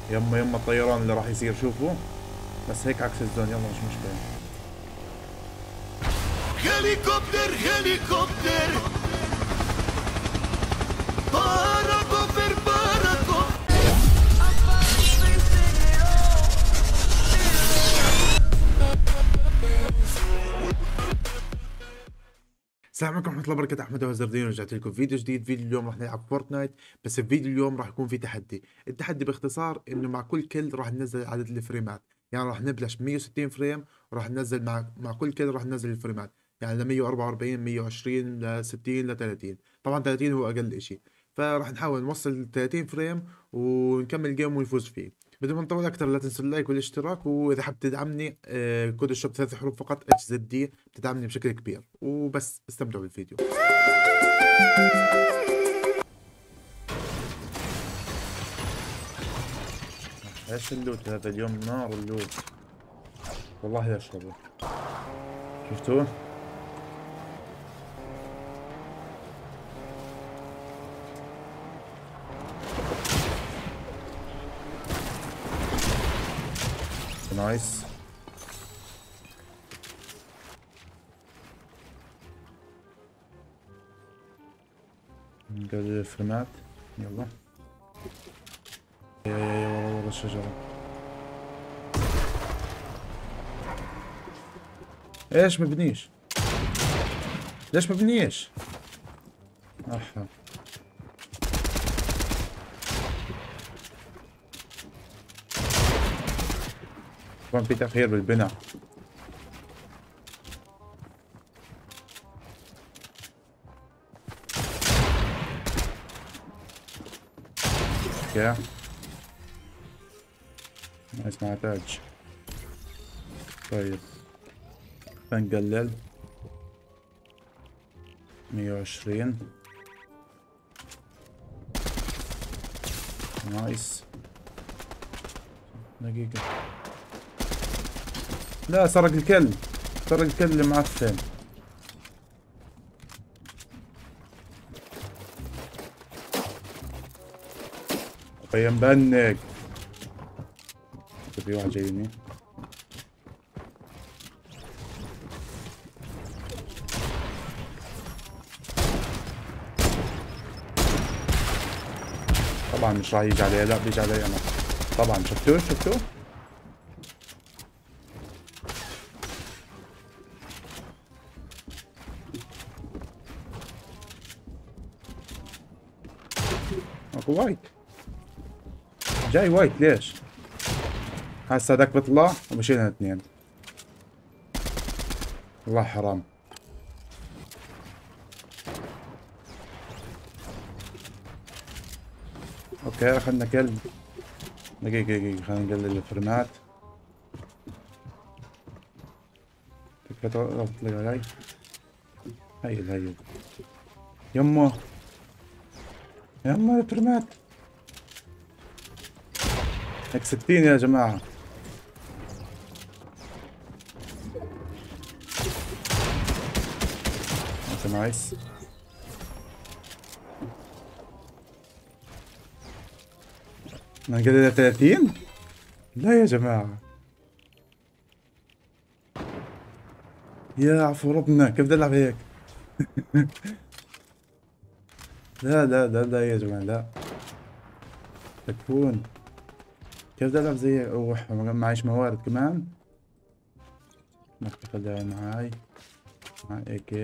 يما يما الطيران اللي راح يصير شوفوا. بس هيك عكس الزون، يلا مش مشكلة. هليكوبتر هليكوبتر باراكوبتر باراكوبتر. السلام عليكم ورحمة الله وبركاته. أحمد وزردين، ورجعت لكم فيديو جديد. فيديو اليوم راح نلعب فورتنايت. بس الفيديو اليوم راح يكون في تحدي. التحدي باختصار إنه مع كل كل راح ننزل عدد الفريمات. يعني راح نبلش 160 فريم، وراح ننزل مع كل كل راح ننزل الفريمات. يعني ل 144 120 ل 60 ل 30. طبعا 30 هو أقل إشي. فراح نحاول نوصل 30 فريم ونكمل جيم ونفوز فيه. بدون ما نطول اكثر، لا تنسوا اللايك والاشتراك، واذا حاب تدعمني كود الشوب 3 حروف فقط HZD بتدعمني بشكل كبير. وبس استمتعوا بالفيديو. ايش اللوت هذا اليوم؟ نار اللوت والله. اشربه. شفتوه؟ نايس. نقلل الفريمات. يلا يا ورا الشجرة. ايش مبنيش؟ ليش مبنيش؟ احا. كان في تأخير بالبناء. اوكي نايس، مع تاج. طيب فنقلل 120. نايس. دقيقة. لا، سرق الكل. سرق الكل اللي معفن. يا مبنك. في واحد جايني. طبعا مش راح يجي علي، لا بيجي علي انا. طبعا شفتوه شفتوه. اكو وايت جاي. وايت ليش؟ هسه هذاك بيطلع وبشيلنا اثنين. والله حرام. اوكي اخذنا كلب. دقيقة دقيقة، خلينا نقلل الفريمات. تكفى تطلق علي. هيل هيل. يمه يمه الفريمات. هيك 60 يا جماعة. نايس. نقلل 30. لا يا جماعة، يا عفو ربنا، كيف بدي العب هيك؟ لا لا لا لا يا جماعة، لا تكفون. كيف بدي العب زي هيك؟ اوح معيش موارد كمان. ما خليها معاي. معاي هيك.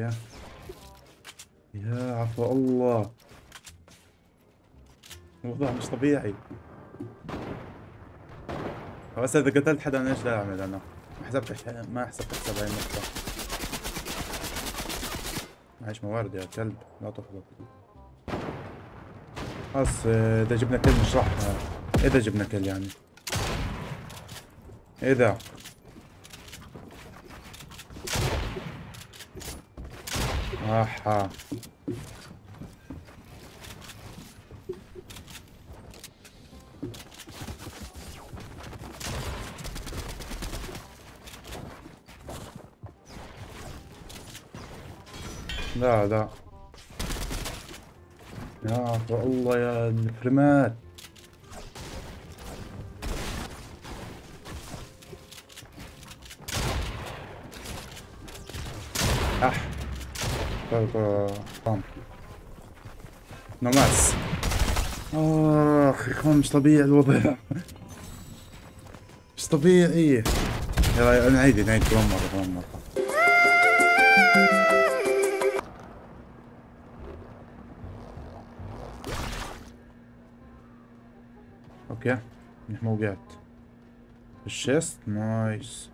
يا عفو الله، الموضوع مش طبيعي. بس اذا قتلت حدا انا ايش بدي اعمل؟ انا ما حسبت حساب هاي النقطة. معيش موارد يا كلب، لا تخبط. خلاص اذا جبنا كل مش راح. اذا جبنا كل يعني اذا. احا. لا لا يا عفو الله، يا الفريمات. اح طام نماس. اخ يا اخوان مش طبيعي الوضع. مش طبيعي. يلا نعيد كمان مرة. اوكي نحن وقعت الشيست نايس.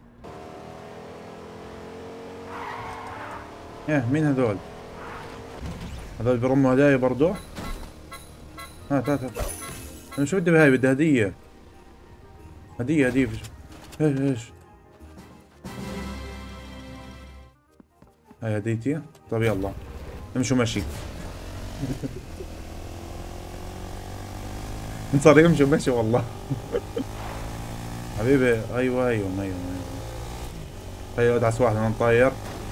ايه مين هذول؟ هذول برموا هدايا برضو. تعال انا شو بدي بهاي؟ بدي هدية. هدية ايش هاي هديتي. طب يلا امشوا مشي. صار يمشوا مشي والله. حبيبي ايوه. هيا ادعس واحد انا مطاير.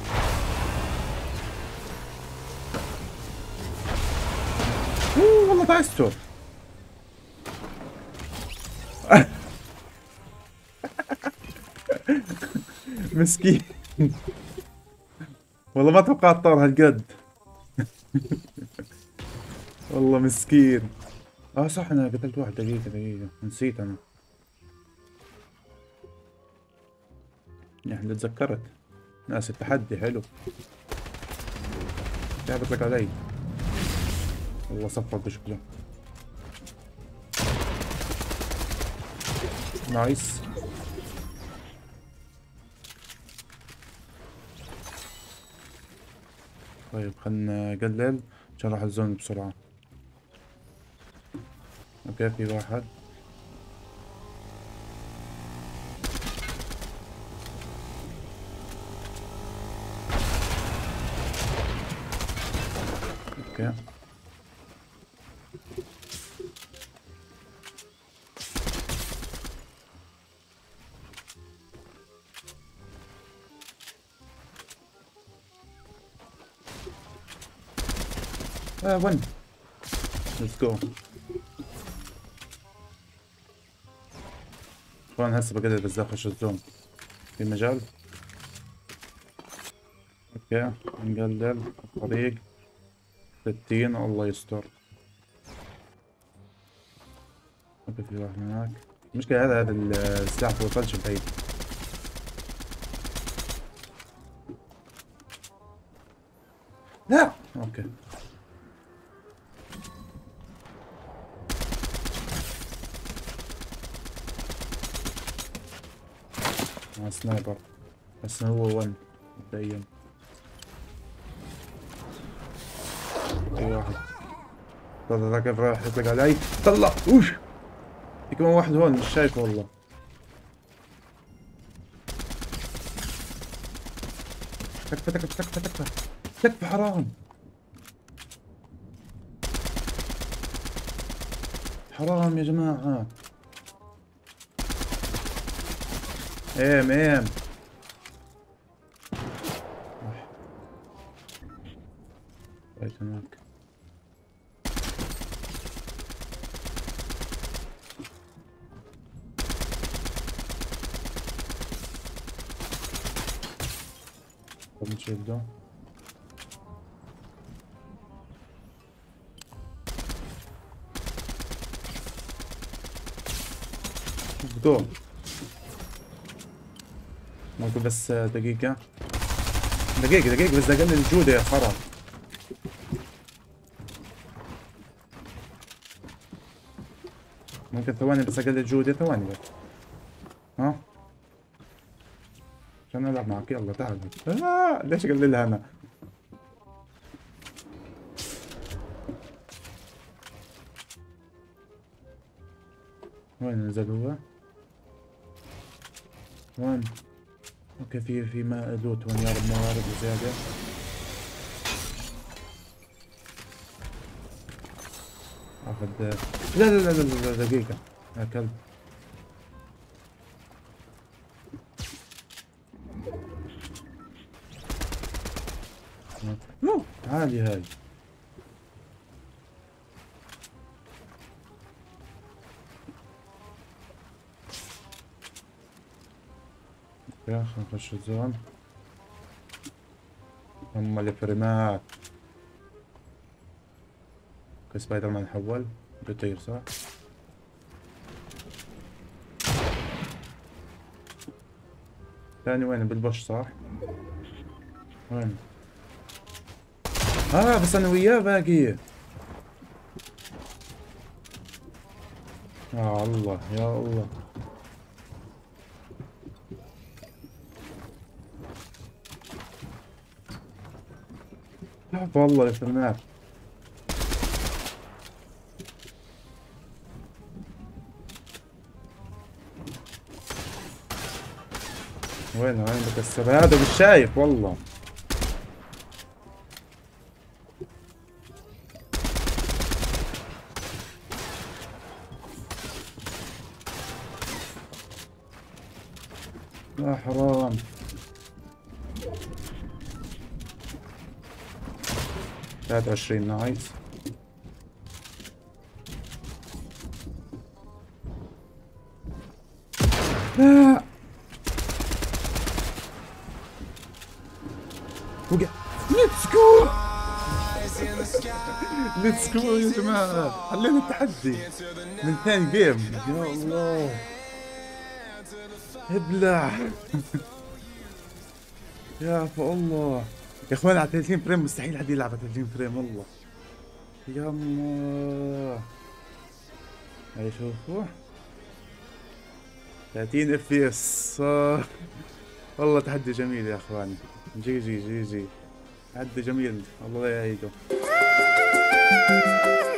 والله دعسته. مسكين. والله ما توقعت طار هالقد. والله مسكين. صح انا قتلت واحد. دقيقة نسيت انا. يعني تذكرت. ناس التحدي حلو. جابت لك علي. والله صفر بشكله. نايس. طيب خلنا نقلل عشان راح الزون بسرعة. اوكي في واحد. اوكي وين؟ ليتس جو. طبعا هسه بقدر بس اخش الزوم. في مجال. اوكي نقلل الطريق 60. الله يستر. اوكي في واحد هناك. المشكلة هذا السلاح بوصلش بعيد. لا اوكي. سنايبر بس هو 1 مبدئيا. في واحد. طلع كيف راح يطلق علي. طلع اوف. في كمان واحد هون مش شايفه والله. تكفى حرام. حرام يا جماعة. ايم رايت هناك. طب نشيل ده. جو ممكن بس دقيقة بس اقلل الجودة يا خرا. ممكن ثواني بس اقلل الجودة. ثواني بس. ها عشان العب معك. يلا تعال. ليش اقللها انا؟ وين نزل هو؟ وين؟ اوكي في ما لوت هون يا رب. موارد زيادة. اخذ. لا دقيقة يا كلب. نو عادي هاي. يا خلينا نخش الزون. هم الفريمات. سبايدر مان حول بيطير صح؟ ثاني وين بالبش صح؟ وين؟ بس انا وياه باقي. يا الله يا الله. لا والله الفريمات. وين بكسر هذا مش شايف والله. لا حرام. ثلاثة وعشرين نايس. لا وقع. ليتس جو. ليتس جو يا جماعة، حلينا التحدي من ثاني جيم. يا الله ابلع. يا الله يا اخوان، على 30 فريم مستحيل حد يلعب على 30 فريم والله. يا الله هاي شوفوا 30 اف بي اس. والله تحدي جميل يا اخواني. جي جي جي جي، تحدي جميل الله يعيده.